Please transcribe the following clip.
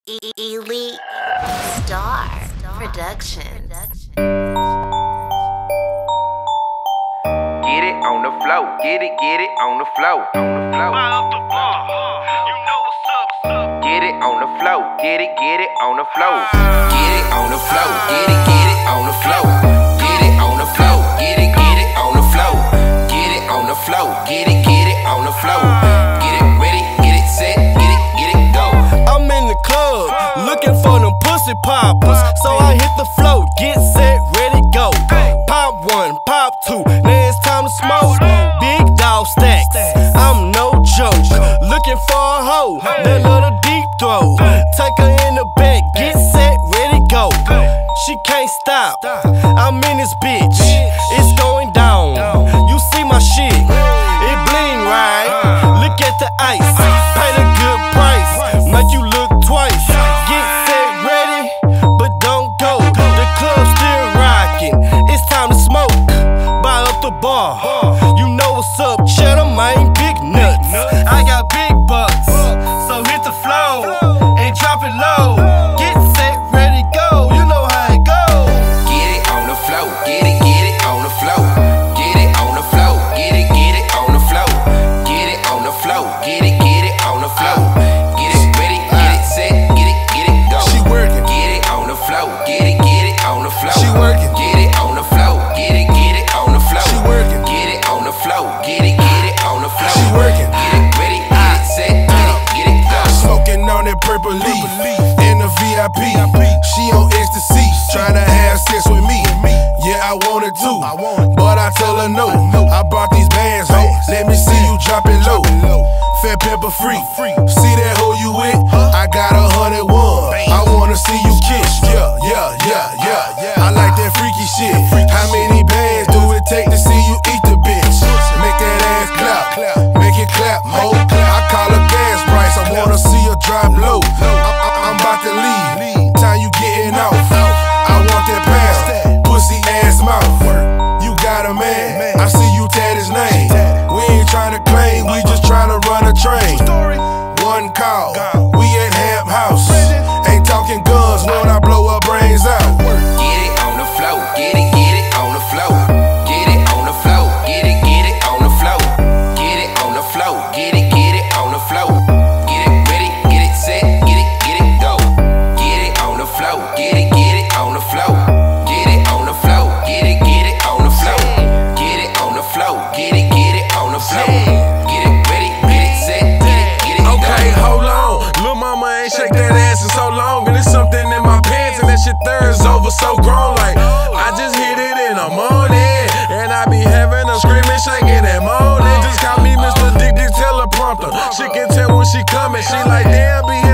Elite Star Productions. Get it on the flow, get it on the flow, Fire up the bar, you know what's up. Get it on the flow, get it on the flow. Get it on the flow, get it on the flow. Get it on the flow, get it on the flow. Get it on the flow, get it on the flow. Get it ready, get it set, get it go. I'm in the club, looking for them pussy poppers. So I hit the flow, get set, ready, go. Pop one, pop two, now it's time to smoke. Big dog stacks, I'm no joke. Looking for a hoe, that little deep throw. Take her in the back, get set, ready, go. She can't stop, I'm in this bitch, it's going down. You see my shit, it bling right. Look at the ice, pay the good price, make you look twice. Get set, ready, but don't go. The club's still rocking, it's time to smoke. Buy up the bar, you know what's up, cheddar, man, big nuts. I got big bucks, so hit the flow and drop it low. Get set, ready, go, you know how it goes. Get it on the flow, get it on the flow. Get it on the flow, get it on the flow. Get it on the flow, get it on the flow. Get it ready, get it set, get it go. She working. Get it on the flow, get it on the flow. She working. Get it on the flow, get it on the flow. She working. Get it on the flow, get it on the flow. She working. Get it ready, get it set, get it go. Smoking on that purple leaf in the VIP. She on ecstasy, tryna have sex with me. Yeah, I wanted to, but I tell her no. I bought these bands, ho. Let me see you drop it low. Fat pepper free. See that hoe you with? I got 101. I wanna see you kiss. Yeah. I like that freaky shit. How many bands do it take to see you eat the bitch? Make that ass clap, make it clap, ho. I call her gas price. I wanna see her drop low. I'm about to leave. Time you getting off. I want that pound, pussy ass mouth. You got a man, I see you tat his name. We ain't tryna claim, we just tryna run a train. One call, we at Ham House. Ain't talking guns when I blow her brains out. Get it on the flow, get it on the flow. Get it on the flow, get it on the flow. Get it on the flow, get it on the flow. Get it ready, get it set, get it go. Get it on the flow, get it on the flow. Get it on the flow, get it on the flow. Get it on the flow, get it on the flow. Get it ready, get it set, get it go. Okay, hold on. Lil' mama ain't shake that ass in so long, and it's something in my pants, and that shit there is over so grown. Like, I just hit it in the morning, and I be having them screaming, shaking and moaning. Just call me Mr. Dick teleprompter. She can tell when she coming, she like, damn, be